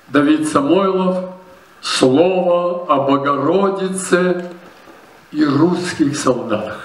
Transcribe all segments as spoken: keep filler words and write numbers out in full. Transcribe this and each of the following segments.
Давид Самойлов. Слово о Богородице и русских солдатах.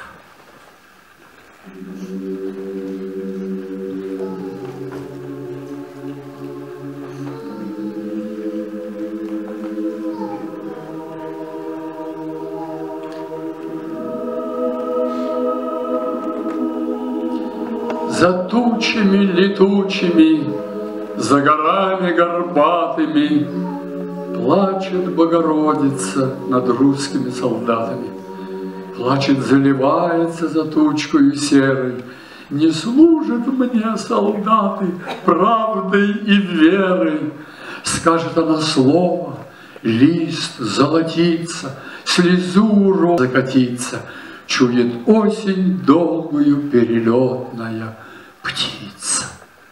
За тучами летучими, за горами горбатыми плачет Богородица над русскими солдатами. Плачет, заливается за тучкою серой. Не служат мне солдаты правдой и верой. Скажет она слово, лист золотится, слезу роз закатится. Чует осень долгую перелетная птица.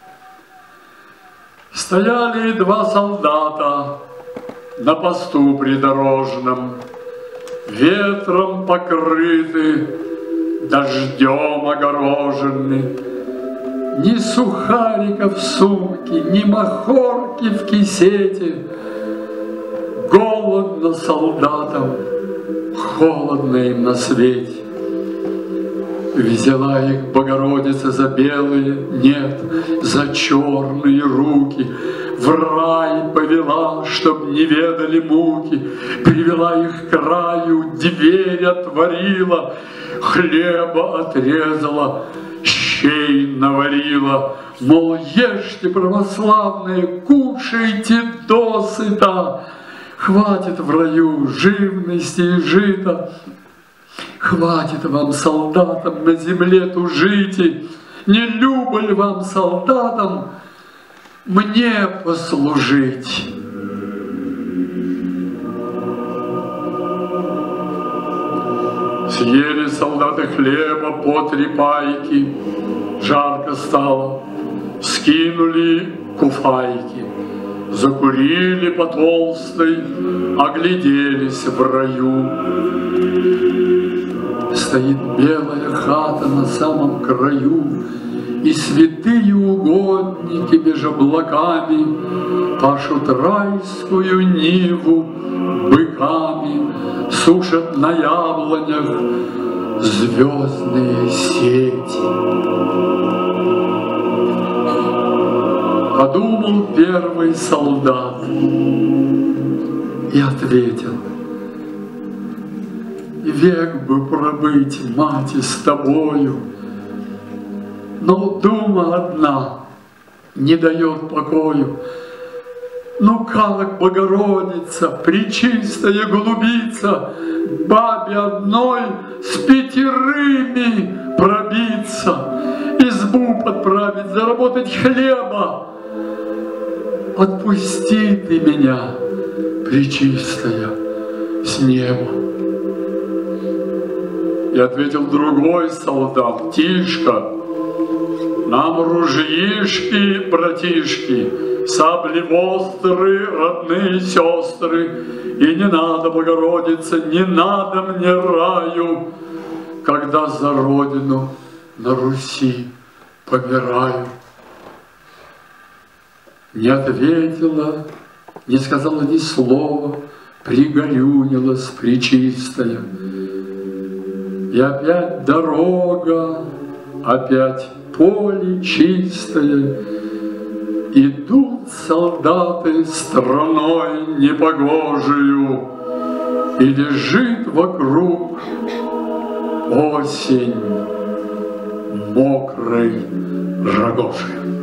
Стояли два солдата на посту придорожном, ветром покрыты, дождем огорожены. Ни сухарика в сумке, ни махорки в кисете. Голодно солдатам, холодно им на свете. Взяла их Богородица за белые, нет, за черные руки. В рай повела, чтоб не ведали муки. Привела их к краю, дверь отворила, хлеба отрезала, щей наварила. Мол, ешьте, православные, кушайте досыта. Хватит в раю живности и жита. Хватит вам, солдатам, на земле тужите, не любо вам, солдатам, мне послужить. Съели солдаты хлеба по три пайки, жарко стало, скинули куфайки, закурили по толстой, огляделись в раю. Стоит белая хата на самом краю, и святые угодники меж облаками пашут райскую ниву быками, сушат на яблонях звездные сети. Подумал первый солдат и ответил: век бы пробыть, мать, с тобою, но дума одна не дает покою. Ну как, Богородица, пречистая голубица, бабе одной с пятерыми пробиться, избу подправить, заработать хлеба? Отпусти ты меня, пречистая, с неба. И ответил другой солдат: тишка, нам ружьишки, братишки, сабли востры, родные сестры, и не надо, Богородица, не надо мне раю, когда за родину на Руси помираю. Не ответила, не сказала ни слова, пригорюнилась пречистая. И опять дорога, опять поле чистое. Идут солдаты страной непогожию, и лежит вокруг осень мокрой рогожей.